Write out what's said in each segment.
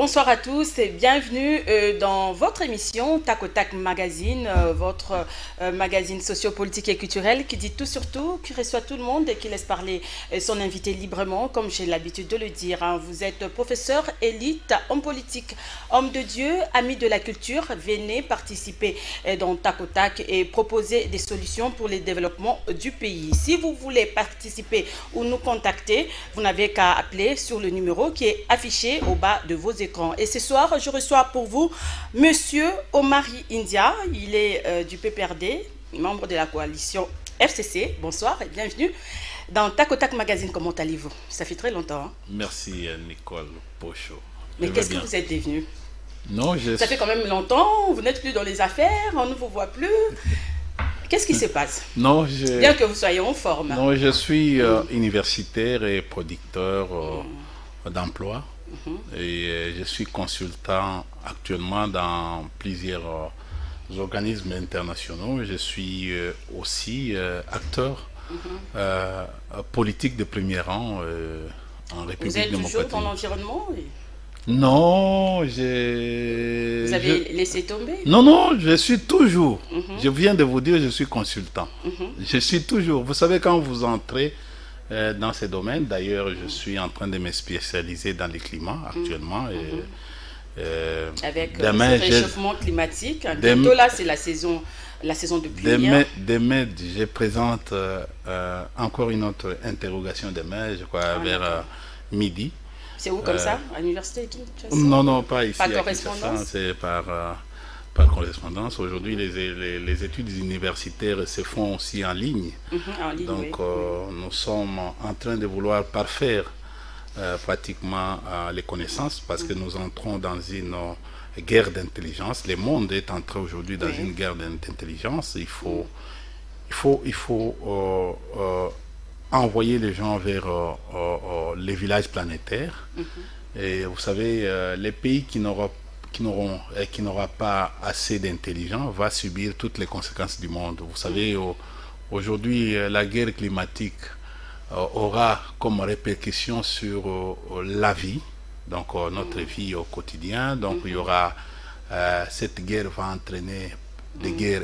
Bonsoir à tous et bienvenue dans votre émission Tac au Tac Magazine, votre magazine sociopolitique et culturel qui dit tout sur tout, qui reçoit tout le monde et qui laisse parler son invité librement, comme j'ai l'habitude de le dire. Hein. Vous êtes professeur, élite, homme politique, homme de Dieu, ami de la culture. Venez participer dans Tac au Tac et proposer des solutions pour le développement du pays. Si vous voulez participer ou nous contacter, vous n'avez qu'à appeler sur le numéro qui est affiché au bas de vos écrans. Et ce soir, je reçois pour vous Monsieur Omari India. Il est du PPRD, membre de la coalition FCC. Bonsoir et bienvenue dans Tac au Tac Magazine. Comment allez-vous? Ça fait très longtemps. Hein? Merci Nicole Pochot. Mais qu'est-ce que vous êtes devenu? Non, Ça fait quand même longtemps, vous n'êtes plus dans les affaires, on ne vous voit plus. Qu'est-ce qui se passe? Non, bien que vous soyez en forme. Non, je suis universitaire et producteur d'emploi. Et je suis consultant actuellement dans plusieurs organismes internationaux. Je suis aussi acteur politique de premier rang en République démocratique. Vous êtes toujours dans l'environnement? Non, Vous avez laissé tomber? Non, non, je suis toujours. Je viens de vous dire, je suis consultant. Je suis toujours. Vous savez, quand vous entrez dans ces domaines, d'ailleurs, je suis en train de me spécialiser dans les climats actuellement. Avec le réchauffement climatique, bientôt là, c'est la saison de pluie. Demain, je présente encore une autre interrogation demain, je crois, vers midi. C'est où comme ça? À l'université? Non, non, pas ici. Par correspondance? C'est par correspondance. Aujourd'hui, les études universitaires se font aussi en ligne. En ligne, donc, oui. Nous sommes en train de vouloir parfaire pratiquement les connaissances parce que nous entrons dans une guerre d'intelligence. Le monde est entré aujourd'hui dans une guerre d'intelligence. Il faut envoyer les gens vers les villages planétaires. Et vous savez, les pays qui n'aura pas assez d'intelligence va subir toutes les conséquences du monde. Vous savez, aujourd'hui, la guerre climatique aura comme répercussion sur la vie, donc notre vie au quotidien. Donc il y aura, cette guerre va entraîner des guerres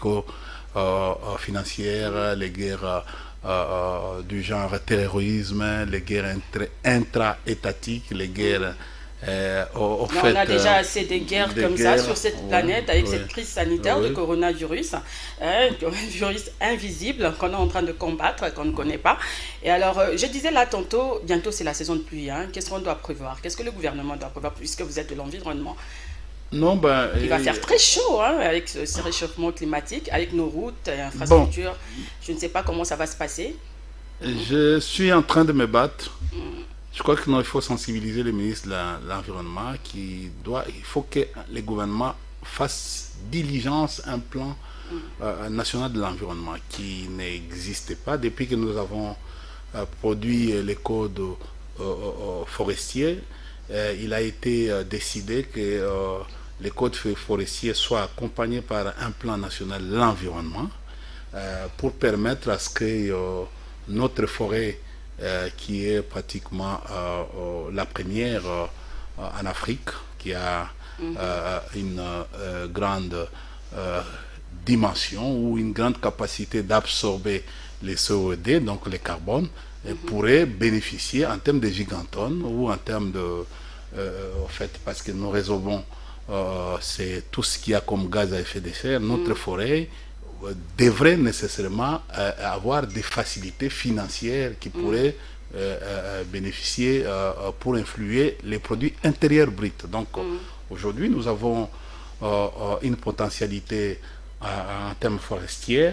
économico-financières, les guerres du genre terrorisme, les guerres intra-étatiques, les guerres on a déjà assez de guerres ça sur cette planète avec cette crise sanitaire du coronavirus, virus invisible qu'on est en train de combattre, qu'on ne connaît pas. Et alors, je disais là tantôt, bientôt c'est la saison de pluie. Qu'est-ce qu'on doit prévoir? Qu'est-ce que le gouvernement doit prévoir puisque vous êtes de l'environnement? Non, il va faire très chaud avec ce réchauffement climatique, avec nos routes et infrastructures. Je ne sais pas comment ça va se passer. Je suis en train de me battre. Je crois qu'il faut sensibiliser le ministre de l'Environnement il faut que le gouvernement fasse diligence un plan national de l'environnement qui n'existe pas depuis que nous avons produit les codes forestiers. Il a été décidé que les codes forestiers soient accompagnés par un plan national de l'environnement pour permettre à ce que notre forêt qui est pratiquement la première en Afrique, qui a une grande dimension ou une grande capacité d'absorber les CO2, donc le carbone, pourrait bénéficier en termes de gigatonnes ou en termes de... en fait, parce que nous résolvons c'est tout ce qu'il y a comme gaz à effet de serre, notre forêt devrait nécessairement avoir des facilités financières qui pourraient bénéficier pour influer les produits intérieurs bruts. Donc aujourd'hui nous avons une potentialité en termes forestiers,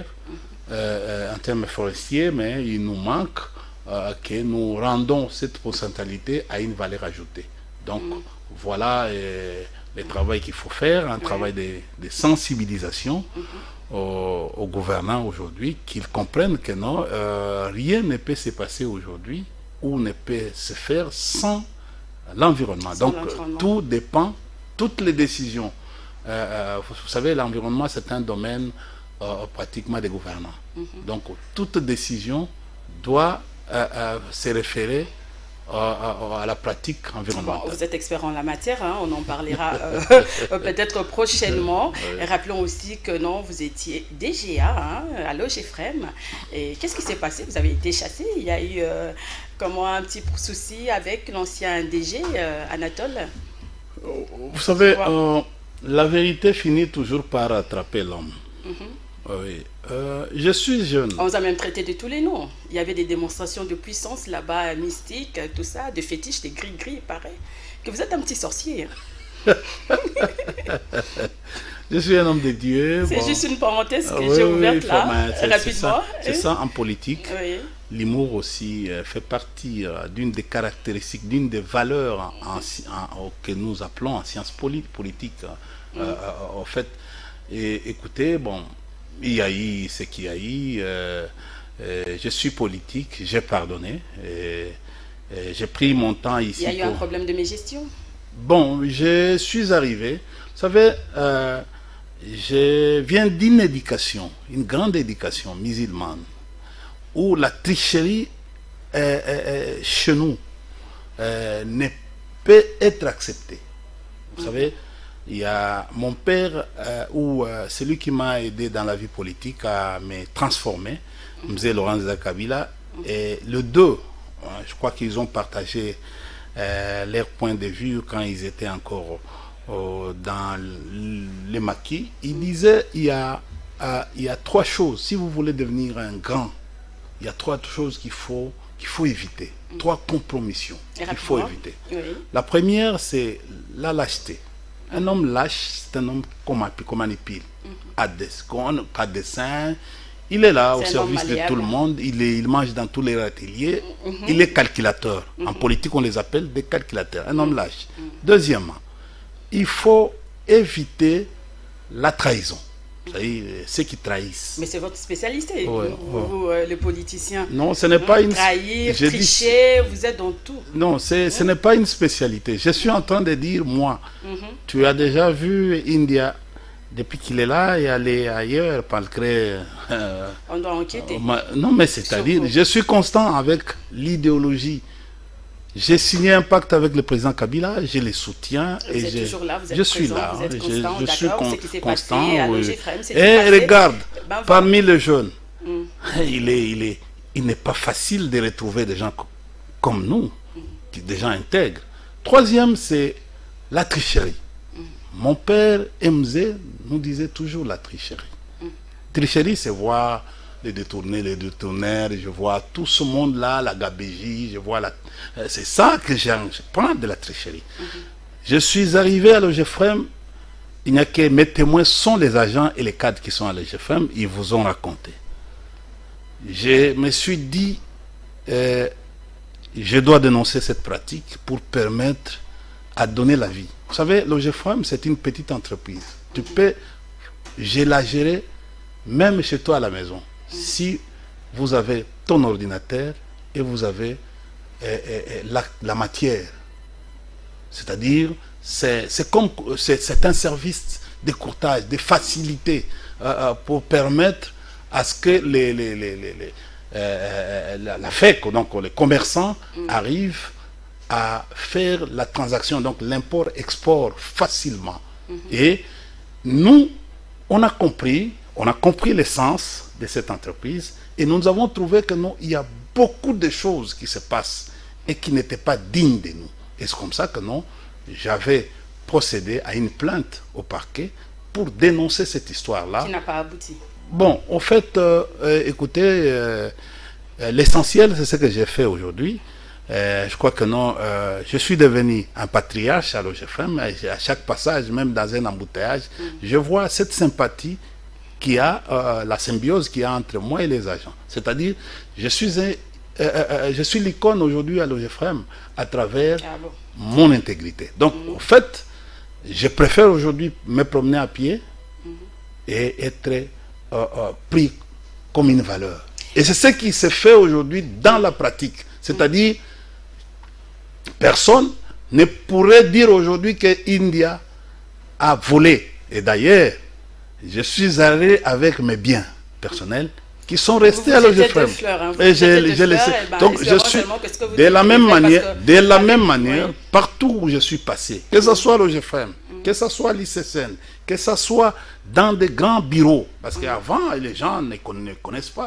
mais il nous manque que nous rendons cette potentialité à une valeur ajoutée. Donc voilà le travail qu'il faut faire, un travail de sensibilisation aux gouvernants aujourd'hui, qu'ils comprennent que non, rien ne peut se passer aujourd'hui ou ne peut se faire sans l'environnement. Donc tout dépend, toutes les décisions. Vous savez, l'environnement c'est un domaine pratiquement des gouvernants. Donc toute décision doit se référer à la pratique environnementale. Bon, vous êtes expert en la matière, hein, on en parlera peut-être prochainement. Oui. Rappelons aussi que non, vous étiez DGA hein, à l'OGFREM. Et qu'est-ce qui s'est passé? Vous avez été chassé. Il y a eu comment un petit souci avec l'ancien DG Anatole. Vous savez, la vérité finit toujours par attraper l'homme. Oui. Je suis jeune. On vous a même traité de tous les noms. Il y avait des démonstrations de puissance là-bas, mystiques, tout ça, de fétiches, des gris-gris, pareil. Que vous êtes un petit sorcier. Je suis un homme de Dieu. C'est juste une parenthèse que j'ai ouverte là, rapidement. C'est ça en politique. Oui. L'humour aussi fait partie d'une des caractéristiques, d'une des valeurs que nous appelons en sciences politiques. En fait, et écoutez, bon, il y a eu ce qu'il y a eu. Je suis politique, j'ai pardonné. J'ai pris mon temps ici. Il y a eu un problème de mégestion. Bon, je suis arrivé. Vous savez, je viens d'une éducation, une grande éducation musulmane, où la tricherie chez nous ne peut être acceptée. Vous savez, il y a mon père, ou celui qui m'a aidé dans la vie politique à me transformer, M. Laurent Kabila, et le deux, je crois qu'ils ont partagé leur point de vue quand ils étaient encore dans les maquis. Ils disaient il y a trois choses. Si vous voulez devenir un grand, il y a trois choses qu'il faut éviter. Trois compromissions qu'il faut éviter. Oui. La première, c'est la lâcheté. Un homme lâche, c'est un homme qu'on manipule, à dessein. Il est là au service de tout le monde, il mange dans tous les ateliers, il est calculateur. En politique, on les appelle des calculateurs. Un homme lâche. Deuxièmement, il faut éviter la trahison. Ceux qui trahissent. Mais c'est votre spécialité, vous, les politiciens. Non, ce n'est pas une... Trahir, tricher, vous êtes dans tout. Non, ce n'est pas une spécialité. Je suis en train de dire, moi, tu as déjà vu India, depuis qu'il est là, et aller ailleurs, malgré... on doit enquêter. Non, mais c'est-à-dire, je suis constant avec l'idéologie. J'ai signé un pacte avec le président Kabila, je les soutiens. Vous êtes toujours là, vous êtes je suis présent, là, vous êtes je suis constant. Et regarde, parmi les jeunes, il n'est pas facile de retrouver des gens comme nous, des gens intègres. Troisième, c'est la tricherie. Mon père, MZ, nous disait toujours la tricherie. Tricherie, c'est voir les détourneurs, je vois tout ce monde-là, la gabégie, je vois la... C'est ça que je prends de la tricherie. Je suis arrivé à l'OGFREM, il n'y a que mes témoins sont les agents et les cadres qui sont à l'OGFREM, ils vous ont raconté. Je me suis dit, je dois dénoncer cette pratique pour permettre à donner la vie. Vous savez, l'OGFREM, c'est une petite entreprise. Tu peux, je la gérer même chez toi à la maison. Si vous avez ton ordinateur et vous avez la matière, c'est-à-dire c'est un service de courtage, de facilité pour permettre à ce que la FEC, donc les commerçants, arrivent à faire la transaction, donc l'import-export facilement. Et nous, on a compris l'essence de cette entreprise et nous avons trouvé que non, il y a beaucoup de choses qui se passent et qui n'étaient pas dignes de nous. Et c'est comme ça que non, j'avais procédé à une plainte au parquet pour dénoncer cette histoire-là. Qui n'a pas abouti. Bon, en fait, écoutez, l'essentiel, c'est ce que j'ai fait aujourd'hui. Je crois que non, je suis devenu un patriarche à l'OGFREM. À chaque passage, même dans un embouteillage, je vois cette sympathie qui a, la symbiose qu'il y a entre moi et les agents. C'est-à-dire, je suis l'icône aujourd'hui à l'OGFREM à travers mon intégrité. Donc, en fait, je préfère aujourd'hui me promener à pied et être pris comme une valeur. Et c'est ce qui se fait aujourd'hui dans la pratique. C'est-à-dire, personne ne pourrait dire aujourd'hui que India a volé. Et d'ailleurs, je suis allé avec mes biens personnels qui sont restés à l'OGFM. Et j'ai laissé. Donc je suis de la même manière, partout où je suis passé, que ce soit l'OGFM, que ce soit l'ICCN, que ce soit dans des grands bureaux, parce qu'avant les gens ne connaissent pas.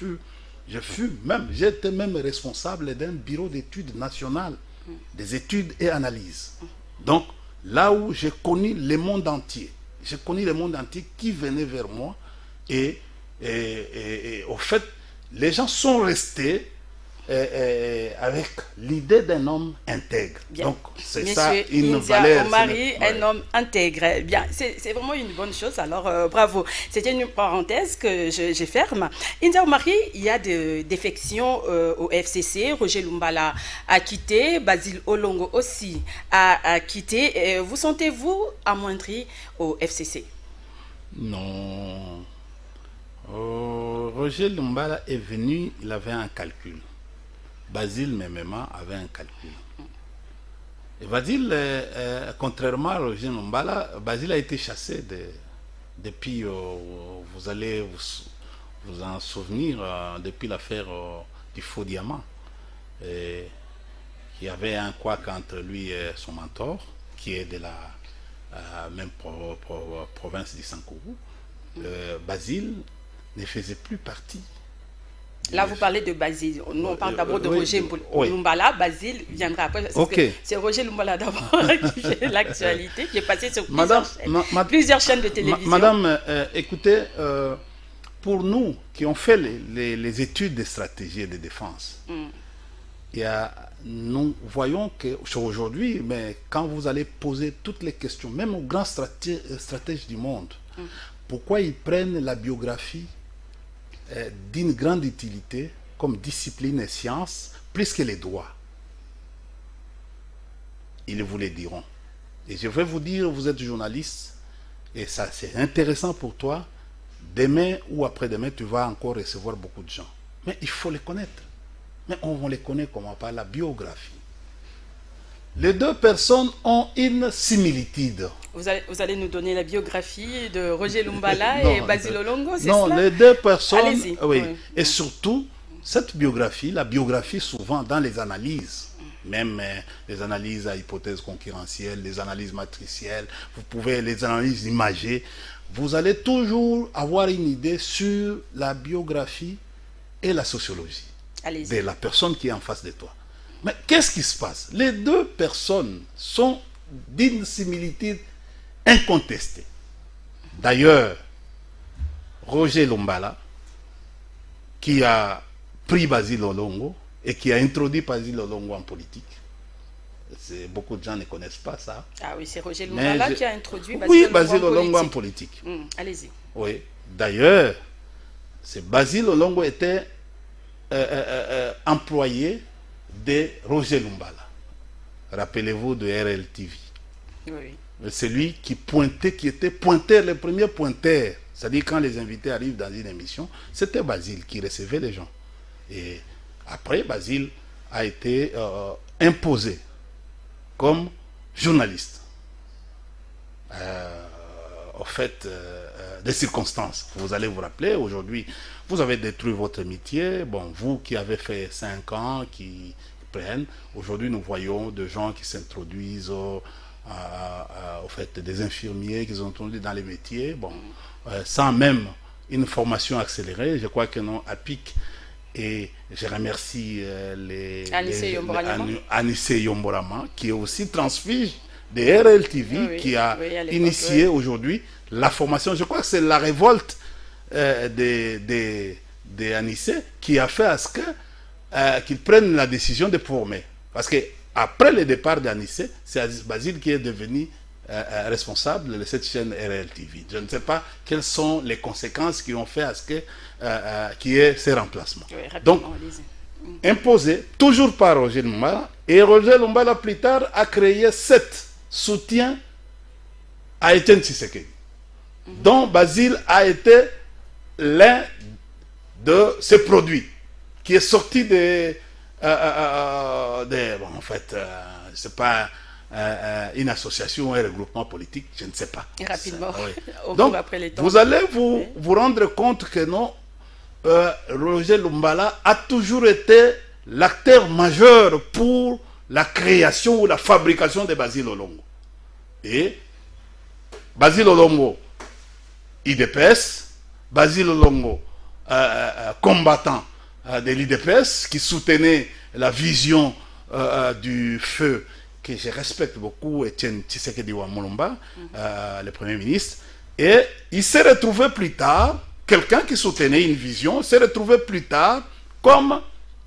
J'étais même responsable d'un bureau d'études nationales, des études et analyses. Donc là où j'ai connu le monde entier, qui venait vers moi et au fait, les gens sont restés avec l'idée d'un homme intègre. Bien. Donc, c'est ça une valeur. Omari, un homme intègre. Bien, c'est vraiment une bonne chose. Alors, bravo. C'était une parenthèse que je ferme. India Omari, il y a des défections au FCC. Roger Lumbala a quitté. Basile Olongo aussi a quitté. Vous sentez-vous amoindri au FCC? Non. Roger Lumbala est venu, il avait un calcul. Basile Memema avait un calcul. Et Basile, contrairement à Roger Lumbala, Basile a été chassé depuis, vous allez vous en souvenir, depuis l'affaire du faux diamant. Et il y avait un couac entre lui et son mentor, qui est de la même province du Sankourou. Basile ne faisait plus partie. Là, vous parlez de Basile. Nous, on parle d'abord de Roger Lumbala. Basile viendra après. C'est Roger Lumbala d'abord qui fait l'actualité, qui est passé sur plusieurs chaînes de télévision. Madame, écoutez, pour nous qui ont fait les études de stratégie et de défense, nous voyons qu'aujourd'hui, mais quand vous allez poser toutes les questions, même aux grands stratèges du monde, pourquoi ils prennent la biographie d'une grande utilité comme discipline et science plus que les droits? Ils vous le diront. Et je vais vous dire, vous êtes journaliste et ça c'est intéressant pour toi. Demain ou après-demain, tu vas encore recevoir beaucoup de gens. Mais il faut les connaître. Mais on les connaît comment? Par la biographie. Les deux personnes ont une similitude. Vous allez nous donner la biographie de Roger Lumbala et Basile Olongo, c'est ça? Non, les deux personnes, oui. Oui. Et surtout, cette biographie, la biographie souvent dans les analyses, même les analyses à hypothèse concurrentielle, les analyses matricielles, vous pouvez les analyses imagées, vous allez toujours avoir une idée sur la biographie et la sociologie de la personne qui est en face de toi. Mais qu'est-ce qui se passe? Les deux personnes sont d'une similitude incontestée. D'ailleurs, Roger Lumbala, qui a pris Basile Olongo et qui a introduit Basile Olongo en politique, beaucoup de gens ne connaissent pas ça. Ah oui, c'est Roger Lumbala qui a introduit Basile Olongo en politique. Allez-y. Oui. D'ailleurs, Basile Olongo était employé de Roger Lumbala. Rappelez-vous de RLTV. Oui. C'est lui qui était pointeur, le premier pointeur. C'est-à-dire quand les invités arrivent dans une émission, c'était Basile qui recevait les gens. Et après, Basile a été imposé comme journaliste. Au fait, des circonstances. Vous allez vous rappeler, aujourd'hui, vous avez détruit votre métier. Bon, vous qui avez fait 5 ans, qui prennent, aujourd'hui nous voyons des gens qui s'introduisent, au fait, des infirmiers qui sont introduits dans les métiers, bon, sans même une formation accélérée. Je crois que non, à PIC, et je remercie Anissé Yomborama, qui est aussi transfuge de RLTV, qui a initié aujourd'hui la formation. Je crois que c'est la révolte de Anissé qui a fait à ce que qu'ils prennent la décision de former. Parce que après le départ d'Anissé, c'est Basile qui est devenu responsable de cette chaîne RLTV. Je ne sais pas quelles sont les conséquences qui ont fait à ce que qu'il y ait ces remplacements. Oui, donc, imposé toujours par Roger Lumbala, et Roger Lumbala plus tard a créé 7 soutiens à Etienne Tshisekedi, dont Basile a été l'un de ces produits qui est sorti bon, en fait, c'est pas une association ou un regroupement politique, je ne sais pas. Et rapidement, ça, oui. Donc, après les temps. Vous allez vous rendre compte que non, Roger Lumbala a toujours été l'acteur majeur pour la création ou la fabrication de Basil Olongo. Et Basil Olongo, IDPS, Basil Olongo, combattant de l'IDPS, qui soutenait la vision du feu, que je respecte beaucoup, Etienne Tshisekedi Wamulumba, le Premier ministre. Et il s'est retrouvé plus tard, quelqu'un qui soutenait une vision, s'est retrouvé plus tard comme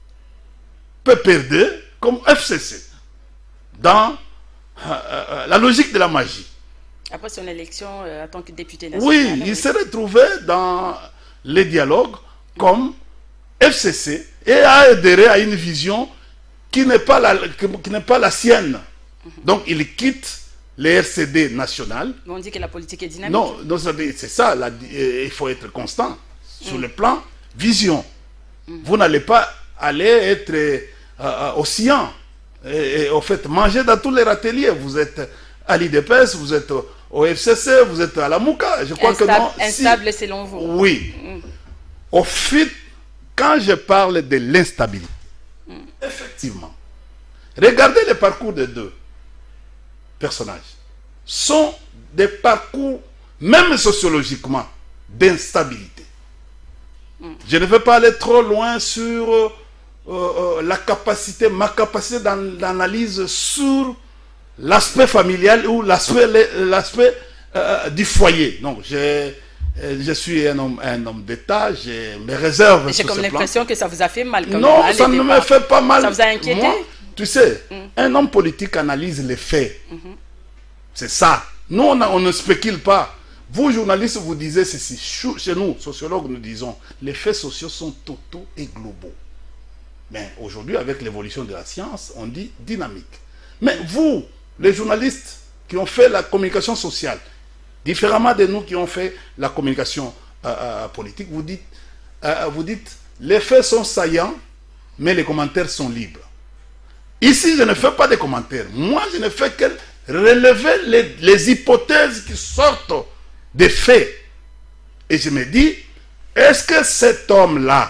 PPRD, comme FCC, dans la logique de la magie. Après son élection en tant que député national. Oui, il s'est retrouvé dans les dialogues comme FCC et a adhéré à une vision qui n'est pas la sienne. Donc il quitte le RCD national. On dit que la politique est dynamique. Non, c'est ça, il faut être constant sur le plan vision. Vous n'allez pas aller être oscillant et au fait manger dans tous les râteliers. Vous êtes à l'IDPS, vous êtes au FCC, vous êtes à la Mouka. Je crois que non. Instable selon vous. Oui. Au fait, quand je parle de l'instabilité, effectivement, regardez les parcours des deux personnages. Sont des parcours, même sociologiquement, d'instabilité. Je ne veux pas aller trop loin sur ma capacité d'analyse sur l'aspect familial ou l'aspect du foyer. Donc, je suis un homme d'État, j'ai mes réserves. J'ai comme l'impression que ça vous a fait mal. Non, ça ne me fait pas mal. Ça vous a inquiété? Moi, tu sais, un homme politique analyse les faits. C'est ça. Nous, on ne spécule pas. Vous, journalistes, vous disiez ceci. Chez nous, sociologues, nous disons, les faits sociaux sont totaux et globaux. Mais aujourd'hui, avec l'évolution de la science, on dit dynamique. Mais vous, les journalistes qui ont fait la communication sociale, différemment de nous qui ont fait la communication politique, vous dites, les faits sont saillants, mais les commentaires sont libres. Ici, je ne fais pas de commentaires. Moi, je ne fais que relever les hypothèses qui sortent des faits. Et je me dis, est-ce que cet homme-là,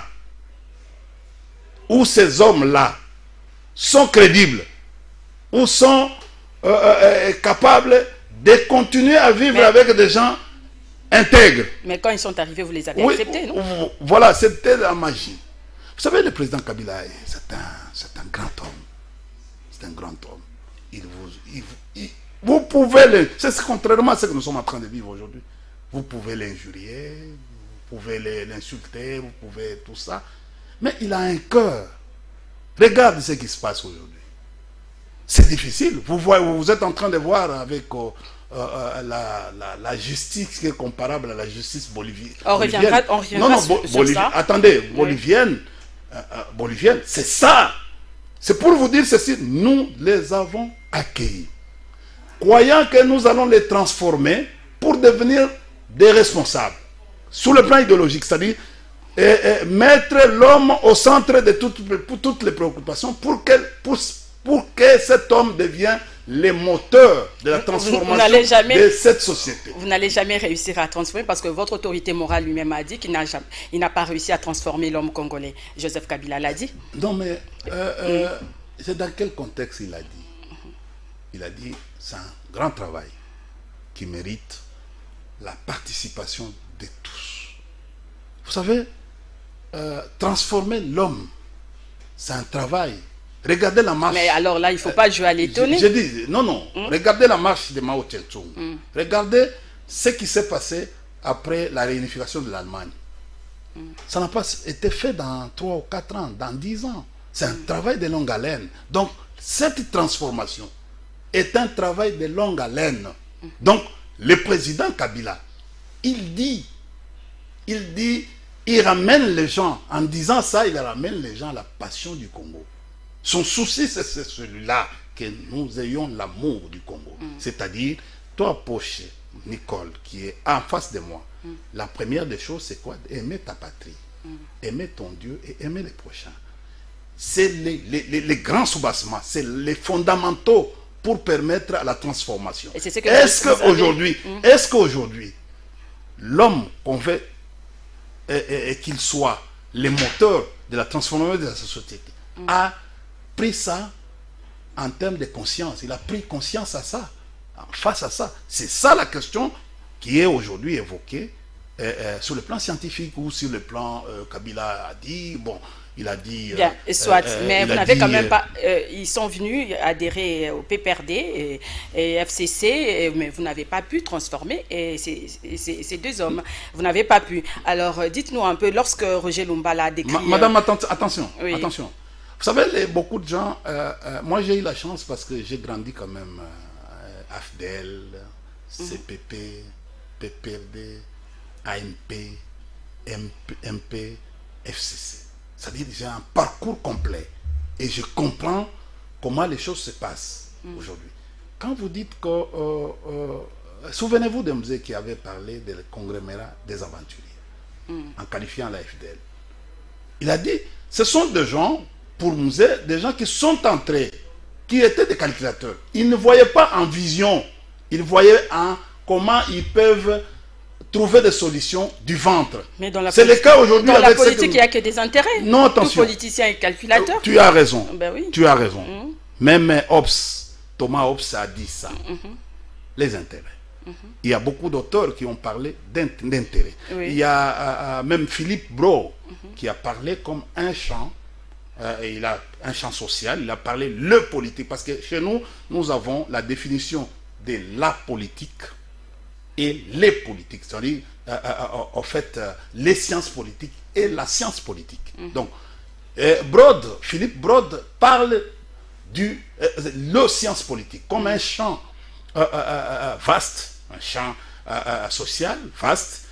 ou ces hommes-là, sont crédibles, ou sont capables de continuer à vivre avec des gens intègres? Mais quand ils sont arrivés, vous les avez acceptés, non? Voilà, c'était la magie. Vous savez, le président Kabila, c'est un grand homme. C'est un grand homme. Vous pouvez c'est contrairement à ce que nous sommes en train de vivre aujourd'hui. Vous pouvez l'injurier, vous pouvez l'insulter, vous pouvez tout ça. Mais il a un cœur. Regarde ce qui se passe aujourd'hui. C'est difficile. Vous êtes en train de voir avec la justice qui est comparable à la justice bolivienne. On reviendra sur ça. Attendez, bolivienne, c'est ça. C'est pour vous dire ceci, nous les avons accueillis. Croyant que nous allons les transformer pour devenir des responsables. Sur le plan idéologique, c'est-à-dire mettre l'homme au centre de toutes les préoccupations pour que cet homme devienne le moteur de la transformation de cette société. Vous n'allez jamais réussir à transformer parce que votre autorité morale lui-même a dit qu'il n'a pas réussi à transformer l'homme congolais. Joseph Kabila l'a dit. Non, mais c'est dans quel contexte il a dit? Il a dit c'est un grand travail qui mérite la participation de tous. Vous savez, transformer l'homme, c'est un travail. Regardez la marche. Mais alors là, il ne faut pas jouer à l'étonner. Je dis, non. Regardez la marche de Mao Tse-tung. Regardez ce qui s'est passé après la réunification de l'Allemagne. Ça n'a pas été fait dans 3 ou 4 ans, dans 10 ans. C'est un travail de longue haleine. Donc, cette transformation est un travail de longue haleine. Donc, le président Kabila, il ramène les gens, en disant ça, il ramène les gens à la passion du Congo. Son souci, c'est celui-là, que nous ayons l'amour du Congo. C'est-à-dire, toi, Poche, Nicole, qui est en face de moi, la première des choses, c'est quoi? Aimer ta patrie, aimer ton Dieu et aimer les prochains. C'est les grands soubassements, c'est les fondamentaux pour permettre à la transformation. Est-ce qu'aujourd'hui, l'homme qu'on veut qu'il soit les moteurs de la transformation de la société, a pris ça en termes de conscience. Il a pris conscience à ça, face à ça. C'est ça la question qui est aujourd'hui évoquée sur le plan scientifique ou sur le plan Kabila a dit, bon, il a dit... Bien, soit, mais vous n'avez quand même pas... ils sont venus adhérer au PPRD et FCC, mais vous n'avez pas pu transformer ces deux hommes. Vous n'avez pas pu. Alors, dites-nous un peu, lorsque Roger Lumbala a décrit... Madame, attention, oui. attention. Vous savez, beaucoup de gens... moi, j'ai eu la chance parce que j'ai grandi quand même AFDEL, CPP, PPRD, AMP, MP, FCC. C'est-à-dire que j'ai un parcours complet. Et je comprends comment les choses se passent aujourd'hui. Quand vous dites que... souvenez-vous de Mzee qui avait parlé des conglomérats des aventuriers, en qualifiant la FDL. Il a dit, ce sont des gens, pour Mzee, des gens qui sont entrés, qui étaient des calculateurs. Ils ne voyaient pas en vision, ils voyaient en comment ils peuvent trouver des solutions du ventre. C'est le cas aujourd'hui. Dans la politique, il n'y a que des intérêts. Non, attention. Tout politicien est calculateur. Tu as raison. Ben oui. Tu as raison. Même Thomas Hobbes a dit ça. Les intérêts. Il y a beaucoup d'auteurs qui ont parlé d'intérêts. Oui. Il y a même Philippe Brault qui a parlé comme un champ. Il a un champ social. Il a parlé le politique. Parce que chez nous, nous avons la définition de la politique et les politiques, c'est-à-dire en fait les sciences politiques et la science politique. Donc Philippe Brault parle le science politique comme un champ vaste, un champ social vaste.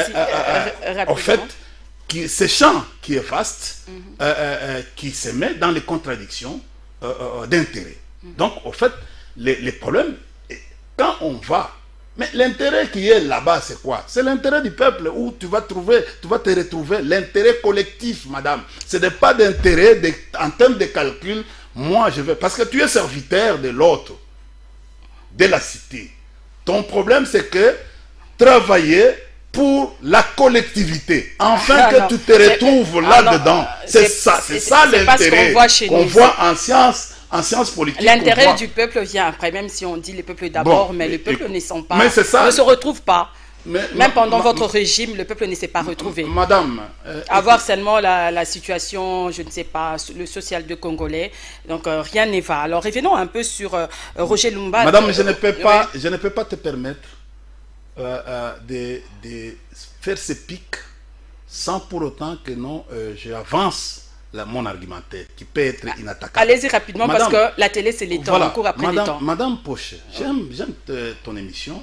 En fait, ce champ qui est vaste, qui se met dans les contradictions d'intérêts. Donc en fait, les problèmes, quand on va... Mais l'intérêt qui est là-bas, c'est quoi? C'est l'intérêt du peuple où tu vas te retrouver l'intérêt collectif, madame. Ce n'est pas d'intérêt en termes de calcul. Moi, je vais... Parce que tu es serviteur de l'autre, de la cité. Ton problème, c'est que travailler pour la collectivité. Enfin que tu te retrouves là-dedans. C'est ça l'intérêt qu'on voit en science. En sciences politiques, l'intérêt du peuple vient après, même si on dit les peuples d'abord, bon, mais le peuple ne se retrouve pas. Même pendant votre régime, le peuple ne s'est pas retrouvé. Madame... avoir seulement la situation, je ne sais pas, le social de Congolais, donc rien n'est va. Alors revenons un peu sur Roger Lumbala. Madame, je ne peux pas te permettre de faire ce pic sans pour autant que non, j'avance mon argumentaire qui peut être inattaquable. Allez-y rapidement, madame, parce que la télé c'est les temps, voilà, on court après les temps. Madame Poche, j'aime ton émission,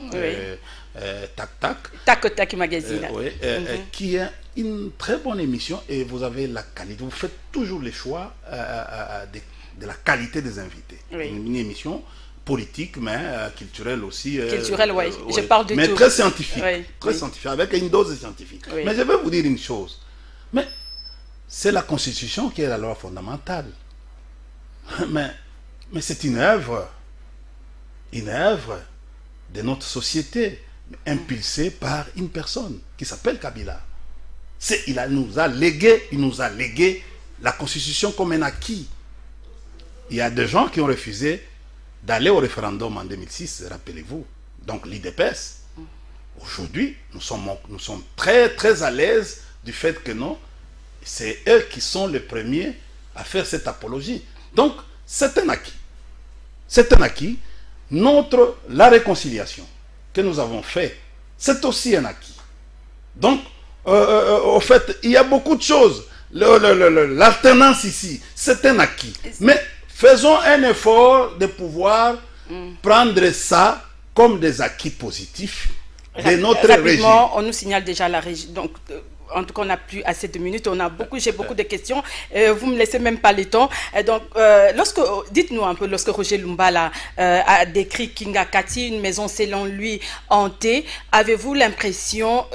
Tac Magazine, qui est une très bonne émission et vous avez la qualité, vous faites toujours les choix de la qualité des invités. Une émission politique, mais culturelle aussi. Culturelle, oui, je parle de tout. Mais très scientifique, scientifique, avec une dose scientifique. Mais je vais vous dire une chose, mais c'est la Constitution qui est la loi fondamentale. Mais c'est une œuvre de notre société, impulsée par une personne qui s'appelle Kabila. Il nous a légué la Constitution comme un acquis. Il y a des gens qui ont refusé d'aller au référendum en 2006, rappelez-vous. Donc l'IDPS. Aujourd'hui, nous sommes très très à l'aise du fait que non, c'est eux qui sont les premiers à faire cette apologie. Donc, c'est un acquis. C'est un acquis. La réconciliation que nous avons fait, c'est aussi un acquis. Donc, au fait, il y a beaucoup de choses. L'alternance ici, c'est un acquis. Mais faisons un effort de pouvoir prendre ça comme des acquis positifs de notre régime. On nous signale déjà la régie. Donc, en tout cas, on n'a plus assez de minutes. J'ai beaucoup de questions. Vous me laissez même pas le temps. Donc, dites-nous un peu, lorsque Roger Lumbala a décrit Kingakati, une maison selon lui hantée, avez-vous l'impression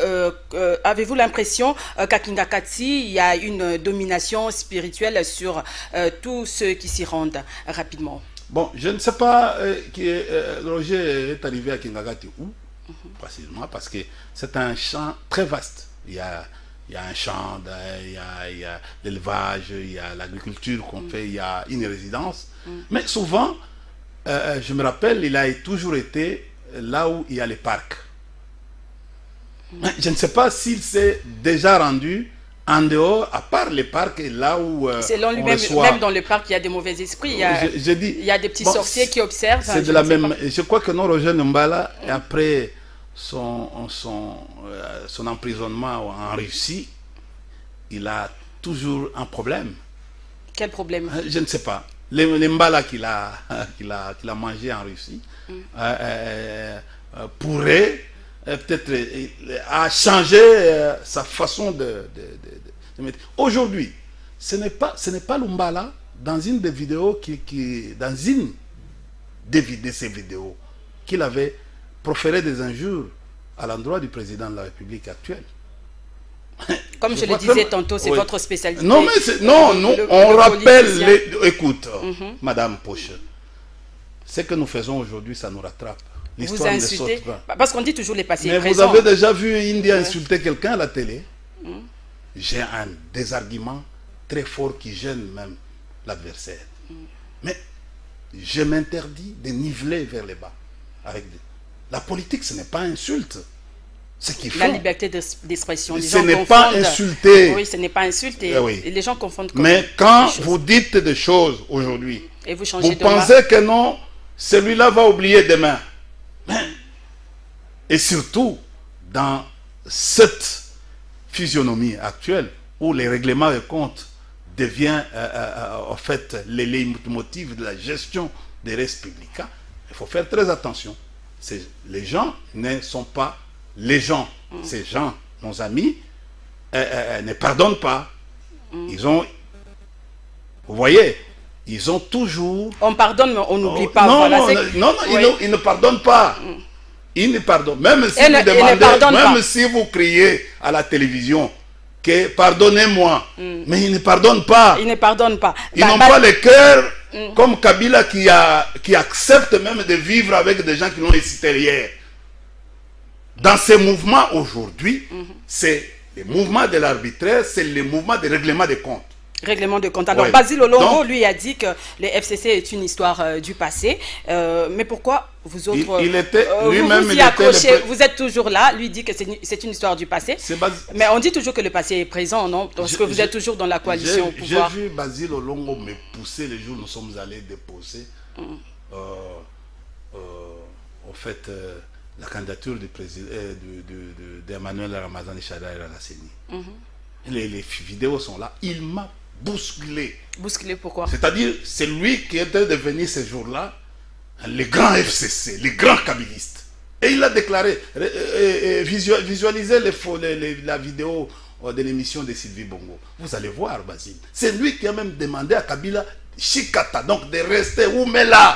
qu'à Kingakati, il y a une domination spirituelle sur tous ceux qui s'y rendent rapidement? Bon, je ne sais pas Roger est arrivé à Kingakati où, précisément, parce que c'est un champ très vaste. Il y il y a un champ, il y a l'élevage, il y a l'agriculture qu'on fait, il y a une résidence. Mais souvent, je me rappelle, il a toujours été là où il y a les parcs. Je ne sais pas s'il s'est déjà rendu en dehors, à part les parcs, et là où selon lui-même, même dans le parc, il y a des mauvais esprits. Il y a, il y a des petits sorciers qui observent. C'est de la même. Je crois que non, Roger Mbala, après son emprisonnement en Russie, il a toujours un problème. Quel problème? Je ne sais pas. Les Mbala qu'il a mangé en Russie pourrait peut-être a changé sa façon de mettre. Aujourd'hui, ce n'est pas Lumbala dans une des vidéos dans une de ces vidéos qu'il avait proféré des injures à l'endroit du président de la République actuelle. Comme je le disais tantôt, c'est votre spécialité. Non, mais non, on rappelle écoute, Madame Poche, ce que nous faisons aujourd'hui, ça nous rattrape. Vous insultez, parce qu'on dit toujours les passés. Mais vous avez déjà vu India insulter quelqu'un à la télé? J'ai un désargument très fort qui gêne même l'adversaire. Mais je m'interdis de niveler vers les bas. La politique, ce n'est pas insulte. La liberté d'expression. Ce n'est pas insulter. Oui, ce n'est pas insulter. Oui. Les gens confondent. Mais quand vous dites des choses aujourd'hui, et vous changez de pensez que non, celui-là va oublier demain. Et surtout, dans cette physionomie actuelle, où les règlements de compte deviennent en fait les leitmotifs de la gestion des restes publics, il faut faire très attention. Les gens ne sont pas les gens. Ces gens, nos amis, ne pardonnent pas. Ils ont, vous voyez, ils ont toujours... On pardonne, mais on n'oublie pas. Non, voilà, non, ils ne pardonnent pas. Ils ne pardonnent. Même si vous demandez, même si vous criez à la télévision que pardonnez-moi, mais ils ne pardonnent pas. Ils ne pardonnent pas. Ils n'ont pas le cœur comme Kabila qui accepte même de vivre avec des gens qui l'ont incité hier. Dans ces mouvements aujourd'hui, c'est le mouvement de l'arbitraire, c'est le mouvement de règlement des comptes. Règlement de compte. Alors, Basile Olongo, lui, a dit que le FCC est une histoire du passé. Mais pourquoi vous autres... Il était lui-même... Vous êtes toujours là. Lui dit que c'est une histoire du passé. Mais on dit toujours que le passé est présent, non? Parce que vous êtes toujours dans la coalition au pouvoir. J'ai vu Basile Olongo me pousser le jour où nous sommes allés déposer au fait la candidature d'Emmanuel Ramazan et Chadaï à la CENI. Les vidéos sont là. Il m'a bousculé. Bousculé pourquoi? C'est-à-dire, c'est lui qui était devenu ce jour-là le grand FCC, le grand kabiliste. Et il a déclaré, visualisez la vidéo de l'émission de Sylvie Bongo. Vous allez voir, Basile. C'est lui qui a même demandé à Kabila Chikata, donc de rester où, mais là.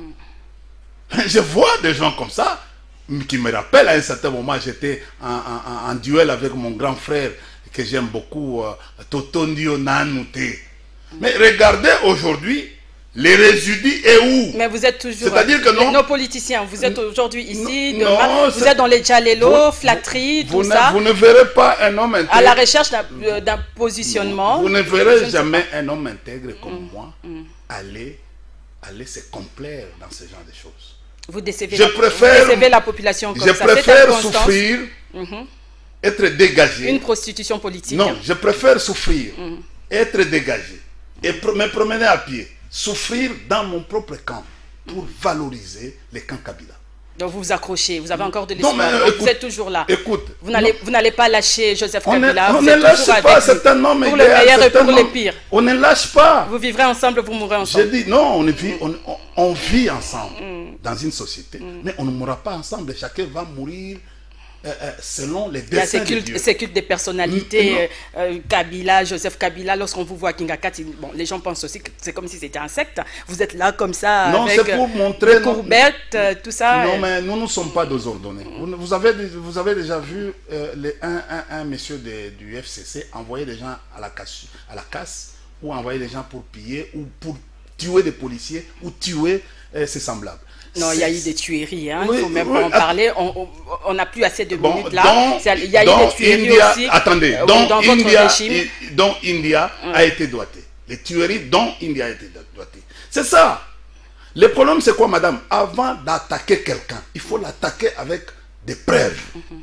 Je vois des gens comme ça, qui me rappellent à un certain moment, j'étais en duel avec mon grand frère, que j'aime beaucoup, Totondio Nanouté. Mais regardez aujourd'hui, les résidus est où? Mais vous êtes toujours... C'est-à-dire que non... Nos politiciens, vous êtes aujourd'hui ici, demain, vous êtes dans les Djalelo, flatteries, tout ça. Vous ne verrez pas un homme intègre... À la recherche d'un positionnement. Vous ne verrez jamais un homme intègre comme moi aller se complaire dans ce genre de choses. Vous décevez la population comme ça. Je préfère souffrir... être dégagé. Une prostitution politique. Non, je préfère souffrir, être dégagé et me promener à pied, souffrir dans mon propre camp pour valoriser les camps Kabila. Donc vous vous accrochez, vous avez encore de l'espoir, vous êtes toujours là. Écoute, vous n'allez pas lâcher Joseph Kabila. On ne lâche pas, c'est un homme pour le meilleur et pour le pire. On ne lâche pas. Vous vivrez ensemble, vous mourrez ensemble. J'ai dit non, on vit ensemble dans une société, mais on ne mourra pas ensemble, chacun va mourir selon les desseins de Dieu. C'est cultes des personnalités, Kabila, Joseph Kabila, lorsqu'on vous voit à Kingakati, bon, les gens pensent aussi que c'est comme si c'était un secte. Vous êtes là comme ça, non, avec c'est pour montrer courbettes, tout ça. Non, mais nous ne sommes pas désordonnés. Vous avez déjà vu un monsieur du FCC envoyer des gens à la casse, ou envoyer des gens pour piller, ou pour tuer des policiers, ou tuer c'est semblable. Non, il y a eu des tueries, hein. Oui, Il ne faut même oui, pas en parler. On n'a plus assez de minutes là. Il y a eu des tueries India, aussi attendez, dans votre régime. dont India a été doigtée. Les tueries dont India a été doigtée. C'est ça. Le problème, c'est quoi, madame? Avant d'attaquer quelqu'un, il faut l'attaquer avec des preuves.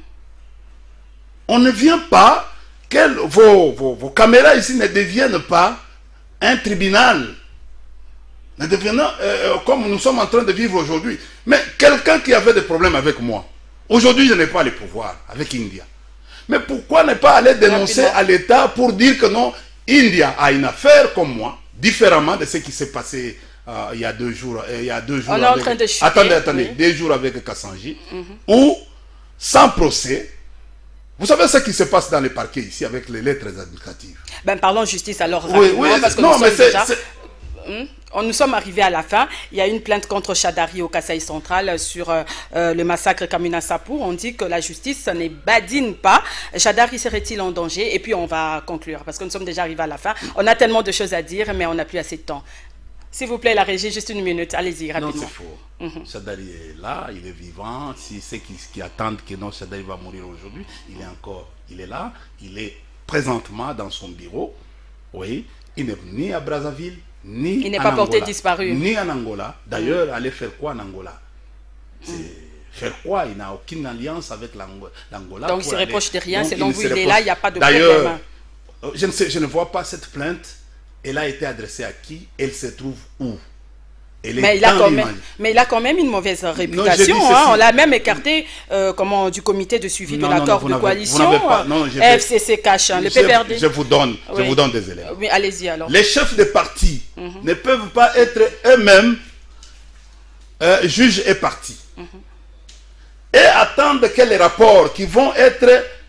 On ne vient pas, vos caméras ici ne deviennent pas un tribunal. Ne deviennent, comme nous sommes en train de vivre aujourd'hui. Mais quelqu'un qui avait des problèmes avec moi, aujourd'hui, je n'ai pas le pouvoir avec India. Mais pourquoi ne pas aller dénoncer à l'État pour dire que non, India a une affaire comme moi, différemment de ce qui s'est passé il y a 2 jours. On est en train de chuter. Attendez, 2 jours avec Kassanji, où, sans procès, vous savez ce qui se passe dans les parquets ici avec les lettres administratives. Ben, parlons justice alors. Oui, parce que non, mais nous sommes arrivés à la fin. Il y a une plainte contre Chadari au Kasaï central sur le massacre Kamina Sapur. On dit que la justice ne badine pas. Chadari serait-il en danger? Et puis on va conclure parce que nous sommes déjà arrivés à la fin. On a tellement de choses à dire, mais on n'a plus assez de temps. S'il vous plaît, la régie, juste une minute. Allez-y, rapidement. Non, c'est faux. Chadari est là, il est vivant. Si ceux qui attendent que non, Chadari va mourir aujourd'hui, il est là. Il est présentement dans son bureau. Oui, il n'est ni à Brazzaville, il n'est pas porté disparu. Ni en Angola. D'ailleurs, aller faire quoi en Angola? Faire quoi? Il n'a aucune alliance avec l'Angola. Donc il se reproche de rien, c'est donc où il est là, il n'y a pas de problème. D'ailleurs, je ne vois pas cette plainte. Elle a été adressée à qui? Elle se trouve où? Mais il a quand même une mauvaise réputation. Non, on l'a même écarté du comité de suivi de l'accord de coalition. FCC cache, le PPRD. Je vous donne des éléments. Oui, allez-y alors. Les chefs de parti ne peuvent pas être eux-mêmes juges et partis. Et attendre que les rapports qui vont être,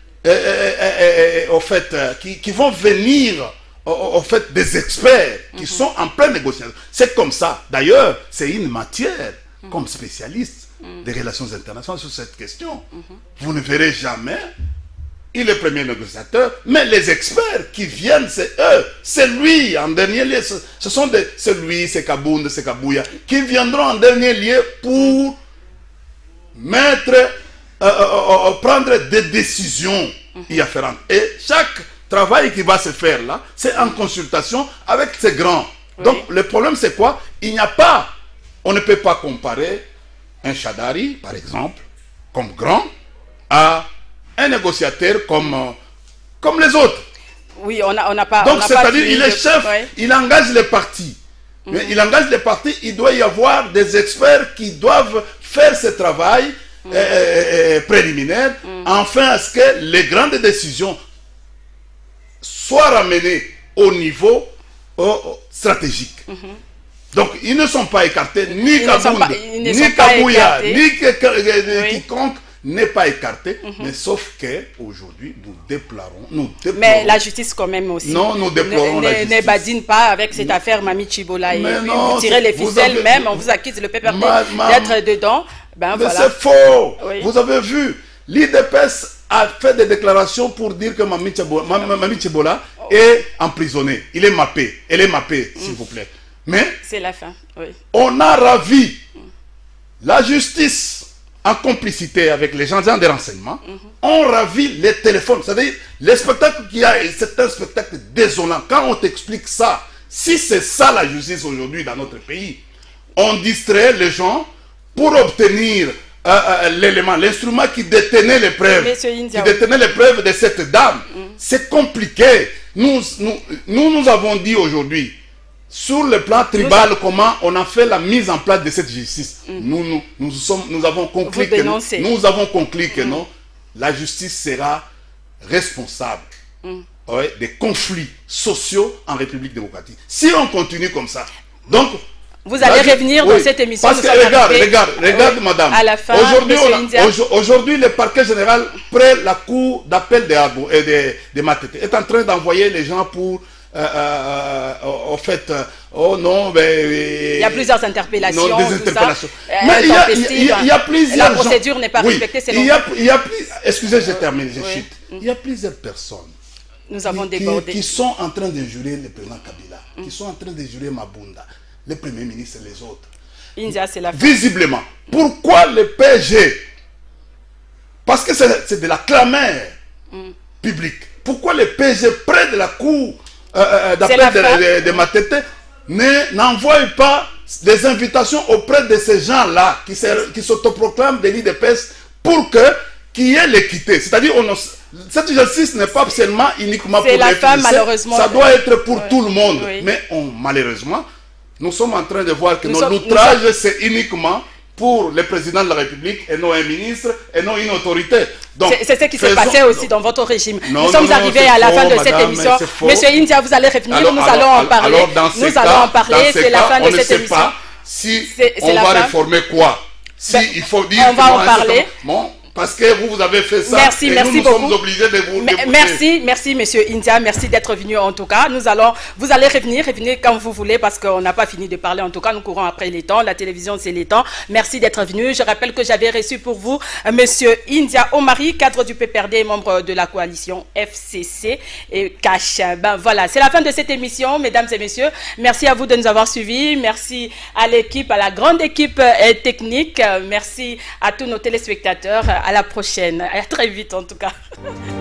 qui vont venir au fait des experts qui sont en pleine négociation. C'est comme ça. D'ailleurs, c'est une matière comme spécialiste des relations internationales sur cette question. Vous ne verrez jamais, il est le premier négociateur, mais les experts qui viennent, c'est eux. C'est lui en dernier lieu. C'est lui, c'est Kabound, c'est Kabouya, qui viendront en dernier lieu pour prendre des décisions y afférentes. Et chaque travail qui va se faire là, c'est en consultation avec ces grands. Donc le problème c'est quoi? On ne peut pas comparer un Chadari, par exemple, comme grand, à un négociateur comme les autres. Oui, on n'a pas... Donc c'est-à-dire il est chef, il engage les partis. Mais il engage les partis, il doit y avoir des experts qui doivent faire ce travail préliminaire, afin à ce que les grandes décisions soient ramenés au niveau stratégique. Donc, ils ne sont pas écartés, ni Kabound, ni Kabouya, ni quiconque n'est pas écarté, mais sauf qu'aujourd'hui, nous déplorons. Mais la justice, quand même aussi, nous déplorons la justice. Ne badine pas avec cette affaire Mami Chibola. Et vous tirez les ficelles, même, on vous accuse le PPRD d'être dedans. Ben, mais voilà. c'est faux. Vous avez vu, l'IDPS a fait des déclarations pour dire que Mami Chibola est emprisonné. Il est mappé. Elle est mappée, s'il vous plaît. Mais c'est la fin. On a ravi la justice en complicité avec les gens des renseignements. On ravi les téléphones. C'est-à-dire, les spectacles qu'il y a, c'est un spectacle désolant. Quand on t'explique ça, si c'est ça la justice aujourd'hui dans notre pays, on distrait les gens pour obtenir l'élément, l'instrument qui détenait les preuves, de cette dame. C'est compliqué. Nous avons dit aujourd'hui, sur le plan tribal, comment on a fait la mise en place de cette justice. Nous avons conclu que non, la justice sera responsable des conflits sociaux en République démocratique. Si on continue comme ça, donc... Vous allez revenir dans cette émission. Parce que regarde madame. À la fin, aujourd'hui, le parquet général, près la cour d'appel de Matete, est en train d'envoyer les gens pour... au fait, il y a plusieurs interpellations. Non, des interpellations. Mais il y a plusieurs... La procédure n'est pas respectée. Excusez, je termine, je chute. Il y a plusieurs personnes qui sont en train d'injurer le président Kabila, qui sont en train d'injurer Mabunda, le premier ministre et les autres. India, c'est la fin. Visiblement. Pourquoi le PSG? Parce que c'est de la clameur publique. Pourquoi le PSG, près de la cour d'appel de Matete, n'envoie pas des invitations auprès de ces gens-là qui s'autoproclament des l'IDPS pour qu'il y ait l'équité. C'est-à-dire, cette justice n'est pas seulement uniquement pour les femmes, malheureusement. Ça doit être pour tout le monde. Oui. Mais malheureusement, nous sommes en train de voir que l'outrage, c'est uniquement pour le président de la République et non un ministre et non une autorité. C'est ce qui s'est passé aussi dans votre régime. Nous sommes arrivés à la fin de cette émission. Monsieur India, vous allez revenir, nous allons en parler. Nous allons en parler, c'est la fin de cette émission. Si on va réformer quoi? Si il faut dire on va en parler. Parce que vous avez fait ça. Merci, merci beaucoup. Nous sommes obligés de vous merci, monsieur India. Merci d'être venu en tout cas. Vous allez revenir quand vous voulez parce qu'on n'a pas fini de parler. En tout cas, nous courons après les temps. La télévision, c'est les temps. Merci d'être venu. Je rappelle que j'avais reçu pour vous monsieur India Omari, cadre du PPRD, membre de la coalition FCC et Cash. Ben voilà, c'est la fin de cette émission, mesdames et messieurs. Merci à vous de nous avoir suivis. Merci à l'équipe, à la grande équipe technique. Merci à tous nos téléspectateurs. À la prochaine. À très vite en tout cas.